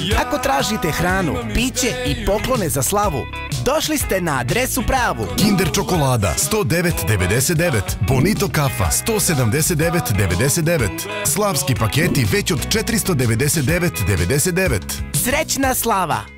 Ako tražite hranu, piće i poklone za slavu, došli ste na adresu pravu. Kinder čokolada 109,99, Bonito kafa 179,99, slavski paketi već od 499,99. Srećna slava!